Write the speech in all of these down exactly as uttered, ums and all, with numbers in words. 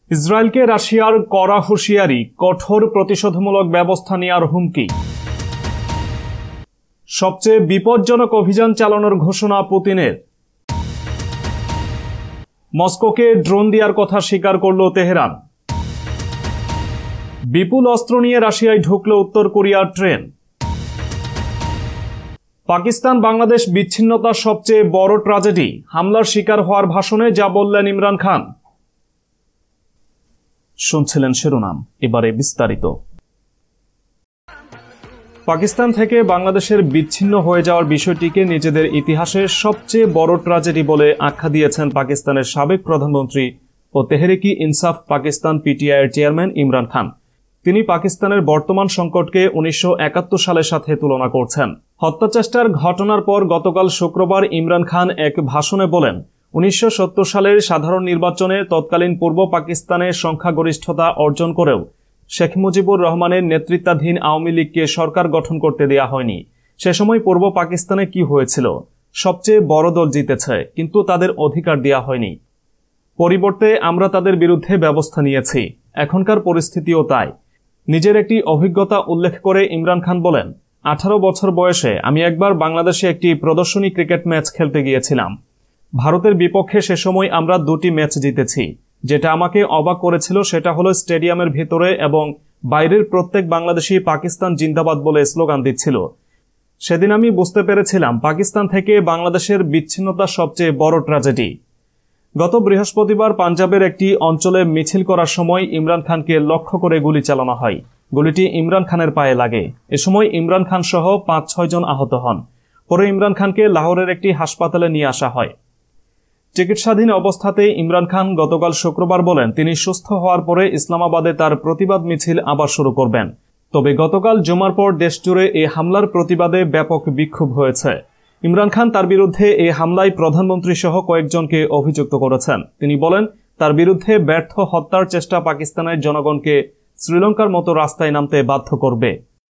ইসরায়েলকে রাশিয়ার কড়া হুঁশিয়ারি, কঠোর প্রতিশোধমূলক ব্যবস্থা নেওয়ার হুমকি। সবচেয়ে বিপজ্জনক অভিযান চালানোর ঘোষণা পুতিনের। মস্কোকে ড্রোন দেওয়ার কথা স্বীকার করল তেহরান। বিপুল অস্ত্র নিয়ে রাশিয়ায় ঢুকল উত্তর কোরিয়ার ট্রেন। পাকিস্তান বাংলাদেশ বিচ্ছিন্নতার সবচেয়ে বড় ট্র্যাজেডি, হামলার শিকার হওয়ার ভাষণে যা বললেন ইমরান খান। শুনছিলেন শিরোনাম, এবারে বিস্তারিত। পাকিস্তান থেকে বাংলাদেশের বিচ্ছিন্ন হয়ে যাওয়ার বিষয়টিকে নিজেদের ইতিহাসের সবচেয়ে বড় ট্র্যাজেডি বলে আখ্যা দিয়েছেন পাকিস্তানের সাবেক প্রধানমন্ত্রী ও তেহরিকি ইনসাফ পাকিস্তান পিটিআইয়ের চেয়ারম্যান ইমরান খান। তিনি পাকিস্তানের বর্তমান সংকটকে উনিশশো একাত্তর সালের সাথে তুলনা করছেন। হত্যাচেষ্টার ঘটনার পর গতকাল শুক্রবার ইমরান খান এক ভাষণে বলেন, উনিশশো সত্তর সালের সাধারণ নির্বাচনে তৎকালীন পূর্ব পাকিস্তানের সংখ্যাগরিষ্ঠতা অর্জন করেও শেখ মুজিবুর রহমানের নেতৃত্বাধীন আওয়ামী লীগকে সরকার গঠন করতে দেয়া হয়নি। সে সময় পূর্ব পাকিস্তানে কি হয়েছিল? সবচেয়ে বড় দল জিতেছে, কিন্তু তাদের অধিকার দেয়া হয়নি। পরিবর্তে আমরা তাদের বিরুদ্ধে ব্যবস্থা নিয়েছি। এখনকার পরিস্থিতিও তাই। নিজের একটি অভিজ্ঞতা উল্লেখ করে ইমরান খান বলেন, আঠারো বছর বয়সে আমি একবার বাংলাদেশে একটি প্রদর্শনী ক্রিকেট ম্যাচ খেলতে গিয়েছিলাম। ভারতের বিপক্ষে সে সময় আমরা দুটি ম্যাচ জিতেছি। যেটা আমাকে অবাক করেছিল সেটা হলো স্টেডিয়ামের ভিতরে এবং বাইরের প্রত্যেক বাংলাদেশি পাকিস্তান জিন্দাবাদ বলে স্লোগান দিচ্ছিল। সেদিন আমি বুঝতে পেরেছিলাম পাকিস্তান থেকে বাংলাদেশের বিচ্ছিন্নতা সবচেয়ে বড় ট্র্যাজেডি। গত বৃহস্পতিবার পাঞ্জাবের একটি অঞ্চলে মিছিল করার সময় ইমরান খানকে লক্ষ্য করে গুলি চালানো হয়। গুলিটি ইমরান খানের পায়ে লাগে। এ সময় ইমরান খান সহ পাঁচ ছয় জন আহত হন। পরে ইমরান খানকে লাহোরের একটি হাসপাতালে নিয়ে আসা হয়। চিকিৎসাধীন অবস্থাতেই ইমরান খান গতকাল শুক্রবার বলেন, তিনি সুস্থ হওয়ার পরে ইসলামাবাদে তার প্রতিবাদ মিছিল আবার শুরু করবেন। তবে গতকাল জুমার পর দেশজুড়ে এই হামলার প্রতিবাদে ব্যাপক বিক্ষোভ হয়েছে। ইমরান খান তার বিরুদ্ধে এই হামলায় প্রধানমন্ত্রী সহ কয়েকজনকে অভিযুক্ত করেছেন। তিনি বলেন, তার বিরুদ্ধে ব্যর্থ হত্যার চেষ্টা পাকিস্তানের জনগণকে শ্রীলঙ্কার মতো রাস্তায় নামতে বাধ্য করবে।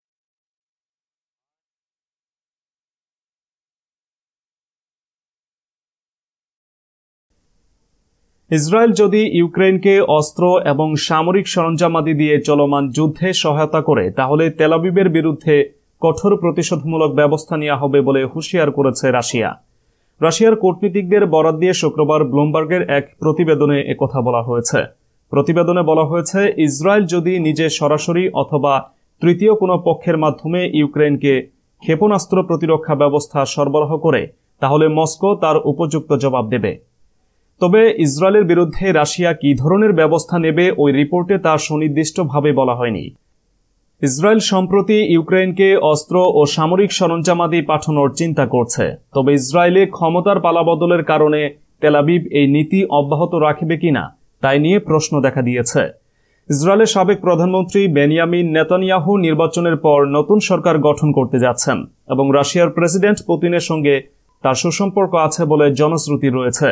ইসরায়েল যদি ইউক্রেনকে অস্ত্র এবং সামরিক সরঞ্জামাদি দিয়ে চলমান যুদ্ধে সহায়তা করে, তাহলে তেল আবিবের বিরুদ্ধে কঠোর প্রতিশোধমূলক ব্যবস্থা নেওয়া হবে বলে হুঁশিয়ার করেছে রাশিয়া। রাশিয়ার কূটনীতিকদের বরাত দিয়ে শুক্রবার ব্লুমবার্গের এক প্রতিবেদনে একথা বলা হয়েছে। প্রতিবেদনে বলা হয়েছে, ইসরায়েল যদি নিজে সরাসরি অথবা তৃতীয় কোনো পক্ষের মাধ্যমে ইউক্রেনকে ক্ষেপণাস্ত্র প্রতিরক্ষা ব্যবস্থা সরবরাহ করে, তাহলে মস্কো তার উপযুক্ত জবাব দেবে। তবে ইসরায়েলের বিরুদ্ধে রাশিয়া কি ধরনের ব্যবস্থা নেবে ওই রিপোর্টে তা সুনির্দিষ্টভাবে বলা হয়নি। ইসরায়েল সম্প্রতি ইউক্রেনকে অস্ত্র ও সামরিক সরঞ্জামাদি পাঠানোর চিন্তা করছে। তবে ইসরায়েলে ক্ষমতার পালাবদলের কারণে তেল আবিব এই নীতি অব্যাহত রাখবে কিনা তাই নিয়ে প্রশ্ন দেখা দিয়েছে। ইসরায়েলের সাবেক প্রধানমন্ত্রী বেনিয়ামিন নেতানিয়াহু নির্বাচনের পর নতুন সরকার গঠন করতে যাচ্ছেন এবং রাশিয়ার প্রেসিডেন্ট পুতিনের সঙ্গে তার সুসম্পর্ক আছে বলে জনশ্রুতি রয়েছে।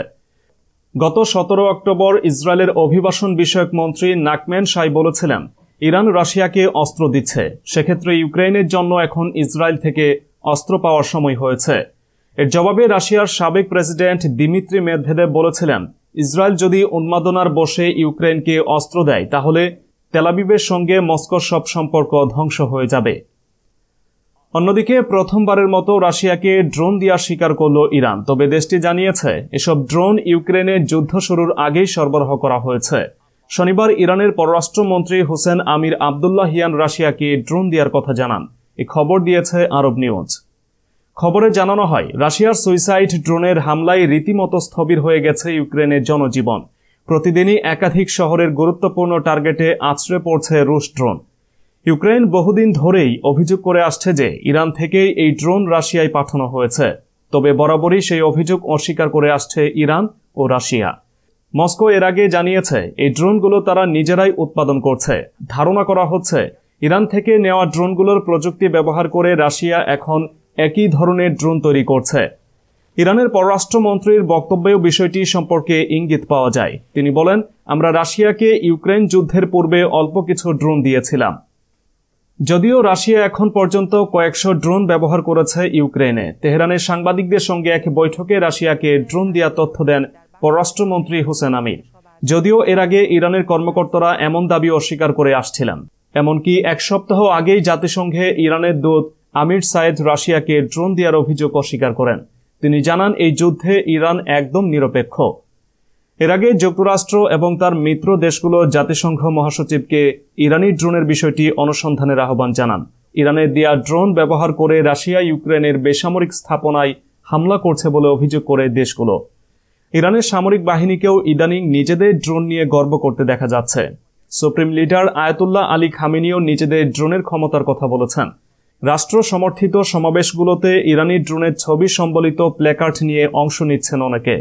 গত সতেরো অক্টোবর ইসরায়েলের অভিবাসন বিষয়ক মন্ত্রী নাকম্যান শাই বলেছিলেন, ইরান রাশিয়াকে অস্ত্র দিচ্ছে, সেক্ষেত্রে ইউক্রেনের জন্য এখন ইসরায়েল থেকে অস্ত্র পাওয়ার সময় হয়েছে। এর জবাবে রাশিয়ার সাবেক প্রেসিডেন্ট দিমিত্রি মেদভেদেভ বলেছিলেন, ইসরায়েল যদি উন্মাদনার বশে ইউক্রেনকে অস্ত্র দেয়, তাহলে তেল আবিবের সঙ্গে মস্কোর সব সম্পর্ক ধ্বংস হয়ে যাবে। অন্যদিকে প্রথমবারের মতো রাশিয়াকে ড্রোন দেওয়া স্বীকার করল ইরান। তবে দেশটি জানিয়েছে, এসব ড্রোন ইউক্রেনে যুদ্ধ শুরুর আগেই সরবরাহ করা হয়েছে। শনিবার ইরানের পররাষ্ট্রমন্ত্রী হোসেন আমির আবদুল্লাহিয়ান রাশিয়াকে ড্রোন দেওয়ার কথা জানান। এই খবর দিয়েছে আরব নিউজ। খবরে জানানো হয়, রাশিয়ার সুইসাইড ড্রোনের হামলায় রীতিমতো স্থবির হয়ে গেছে ইউক্রেনের জনজীবন। প্রতিদিনই একাধিক শহরের গুরুত্বপূর্ণ টার্গেটে আছড়ে পড়ছে রুশ ড্রোন। ইউক্রেন বহুদিন ধরেই অভিযোগ করে আসছে যে ইরান থেকেই এই ড্রোন রাশিয়ায় পাঠানো হয়েছে। তবে বরাবরই সেই অভিযোগ অস্বীকার করে আসছে ইরান ও রাশিয়া। মস্কো এর আগে জানিয়েছে, এই ড্রোনগুলো তারা নিজেরাই উৎপাদন করছে। ধারণা করা হচ্ছে, ইরান থেকে নেওয়া ড্রোনগুলোর প্রযুক্তি ব্যবহার করে রাশিয়া এখন একই ধরনের ড্রোন তৈরি করছে। ইরানের পররাষ্ট্রমন্ত্রীর বক্তব্যেও বিষয়টি সম্পর্কে ইঙ্গিত পাওয়া যায়। তিনি বলেন, আমরা রাশিয়াকে ইউক্রেন যুদ্ধের পূর্বে অল্প কিছু ড্রোন দিয়েছিলাম। যদিও রাশিয়া এখন পর্যন্ত কয়েকশো ড্রোন ব্যবহার করেছে ইউক্রেনে। তেহরানের সাংবাদিকদের সঙ্গে এক বৈঠকে রাশিয়াকে ড্রোন দেওয়ার তথ্য দেন পররাষ্ট্রমন্ত্রী হোসেন আমির। যদিও এর আগে ইরানের কর্মকর্তারা এমন দাবি অস্বীকার করে আসছিলেন। এমনকি এক সপ্তাহ আগেই জাতিসংঘে ইরানের দূত আমির সায়েদ রাশিয়াকে ড্রোন দেওয়ার অভিযোগ অস্বীকার করেন। তিনি জানান, এই যুদ্ধে ইরান একদম নিরপেক্ষ। এর আগে যুক্তরাষ্ট্র এবং তার মিত্র দেশগুলো জাতিসংঘ মহাসচিবকে ইরানি ড্রোনের বিষয়টি অনুসন্ধানের আহ্বান জানান। ইরানের দেয়া ড্রোন ব্যবহার করে রাশিয়া ইউক্রেনের বেসামরিক স্থাপনায় হামলা করছে বলে অভিযোগ করে দেশগুলো। ইরানের সামরিক বাহিনীকেও ইদানিং নিজেদের ড্রোন নিয়ে গর্ব করতে দেখা যাচ্ছে। সুপ্রিম লিডার আয়াতুল্লাহ আলী খামেনিও নিজেদের ড্রোনের ক্ষমতার কথা বলেছেন। রাষ্ট্র সমর্থিত সমাবেশগুলোতে ইরানি ড্রোনের ছবি সম্বলিত প্ল্যাকার্ড নিয়ে অংশ নিচ্ছেন অনেকে।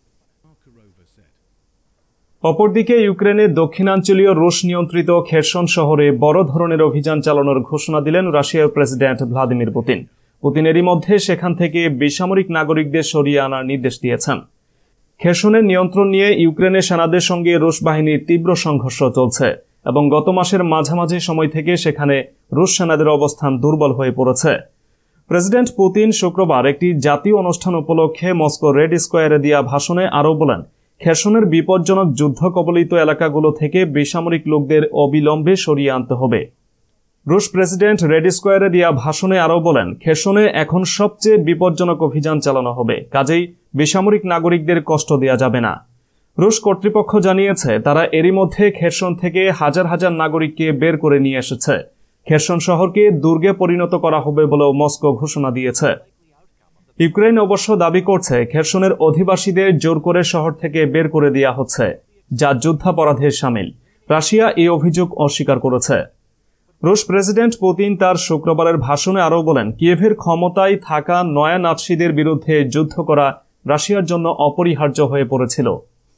অপরদিকে ইউক্রেনের দক্ষিণাঞ্চলীয় রুশ নিয়ন্ত্রিত খেরসন শহরে বড় ধরনের অভিযান চালানোর ঘোষণা দিলেন রাশিয়ার প্রেসিডেন্ট ভ্লাদিমির পুতিন। পুতিন এরই মধ্যে সেখান থেকে বেসামরিক নাগরিকদের সরিয়ে আনার নির্দেশ দিয়েছেন। খেরসনের নিয়ন্ত্রণ নিয়ে ইউক্রেনের সেনাদের সঙ্গে রুশ বাহিনীর তীব্র সংঘর্ষ চলছে এবং গত মাসের মাঝামাঝি সময় থেকে সেখানে রুশ সেনাদের অবস্থান দুর্বল হয়ে পড়েছে। প্রেসিডেন্ট পুতিন শুক্রবার একটি জাতীয় অনুষ্ঠান উপলক্ষে মস্কো রেড স্কোয়ারে দেয়া ভাষণে আরও বলেন, খেরসনের বিপজ্জনক যুদ্ধ কবলিত এলাকাগুলো থেকে বেসামরিক লোকদের অবিলম্বে সরিয়ে আনতে হবে। রুশ প্রেসিডেন্ট রেড স্কোয়ারে দেয়া ভাষণে আরও বলেন, খেরসনে এখন সবচেয়ে বিপজ্জনক অভিযান চালানো হবে, কাজেই বেসামরিক নাগরিকদের কষ্ট দেয়া যাবে না। রুশ কর্তৃপক্ষ জানিয়েছে তারা এরই মধ্যে খেরসন থেকে হাজার হাজার নাগরিককে বের করে নিয়ে এসেছে। খেরসন শহরকে দুর্গে পরিণত করা হবে বলেও মস্কো ঘোষণা দিয়েছে। ইউক্রেন অবশ্য দাবি করছে খেরসনের অধিবাসীদের জোর করে শহর থেকে বের করে দেওয়া হচ্ছে, যা যুদ্ধাপরাধের শামিল। রাশিয়া এই অভিযোগ অস্বীকার করেছে। রুশ প্রেসিডেন্ট পুতিন তার শুক্রবারের ভাষণে আরও বলেন, কিয়েভের ক্ষমতায় থাকা নয়া নাৎসিদের বিরুদ্ধে যুদ্ধ করা রাশিয়ার জন্য অপরিহার্য হয়ে পড়েছিল।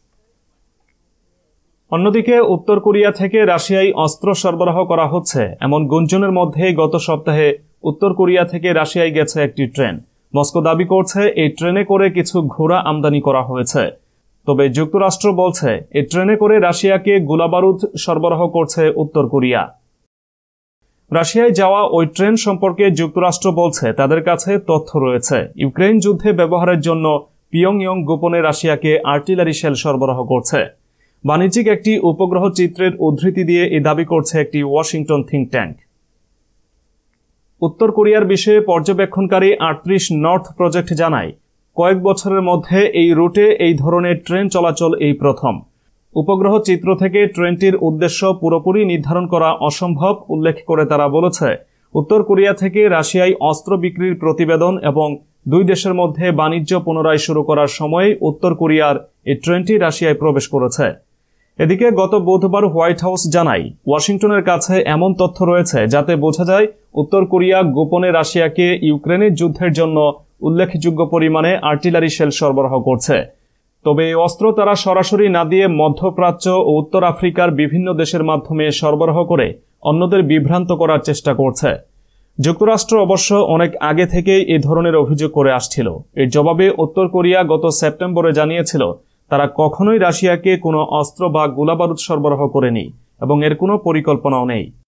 অন্যদিকে উত্তর কোরিয়া থেকে রাশিয়ায় অস্ত্র সরবরাহ করা হচ্ছে এমন গুঞ্জনের মধ্যে গত সপ্তাহে উত্তর কোরিয়া থেকে রাশিয়ায় গেছে একটি ট্রেন। মস্কো দাবি করছে এই ট্রেনে করে কিছু ঘোড়া আমদানি করা হয়েছে। তবে যুক্তরাষ্ট্র বলছে এই ট্রেনে করে রাশিয়াকে গোলাবারুদ সরবরাহ করছে উত্তর কোরিয়া। রাশিয়ায় যাওয়া ওই ট্রেন সম্পর্কে যুক্তরাষ্ট্র বলছে তাদের কাছে তথ্য রয়েছে। ইউক্রেন যুদ্ধে ব্যবহারের জন্য পিয়ংইয়ং গোপনে রাশিয়াকে আর্টিলারি শেল সরবরাহ করছে। বাণিজ্যিক একটি উপগ্রহ চিত্রের উদ্ধৃতি দিয়ে এই দাবি করছে একটি ওয়াশিংটন থিঙ্ক ট্যাঙ্ক। উত্তর কোরিয়ার বিষয়ে পর্যবেক্ষণকারী আটত্রিশ নর্থ প্রজেক্ট জানায়, কয়েক বছরের মধ্যে এই রুটে এই ধরনের ট্রেন চলাচল এই প্রথম। উপগ্রহ চিত্র থেকে ট্রেনটির উদ্দেশ্য পুরোপুরি নির্ধারণ করা অসম্ভব উল্লেখ করে তারা বলেছে, উত্তর কোরিয়া থেকে রাশিয়ায় অস্ত্র বিক্রির প্রতিবেদন এবং দুই দেশের মধ্যে বাণিজ্য পুনরায় শুরু করার সময় উত্তর কোরিয়ার এই ট্রেনটি রাশিয়ায় প্রবেশ করেছে। এদিকে গত বুধবার হোয়াইট হাউস জানায়, ওয়াশিংটনের কাছে এমন তথ্য রয়েছে যাতে বোঝা যায় উত্তর কোরিয়া গোপনে রাশিয়াকে ইউক্রেনের যুদ্ধের জন্য উল্লেখযোগ্য পরিমাণে আর্টিলারি শেল সরবরাহ করছে। তবে এই অস্ত্র তারা সরাসরি না দিয়ে মধ্যপ্রাচ্য ও উত্তর আফ্রিকার বিভিন্ন দেশের মাধ্যমে সরবরাহ করে অন্যদের বিভ্রান্ত করার চেষ্টা করছে। যুক্তরাষ্ট্র অবশ্য অনেক আগে থেকেই এ ধরনের অভিযোগ করে আসছিল। এর জবাবে উত্তর কোরিয়া গত সেপ্টেম্বরে জানিয়েছিল তারা কখনোই রাশিয়াকে কোনো অস্ত্র বা গোলাবারুদ সরবরাহ করেনি এবং এর কোনো পরিকল্পনাও নেই।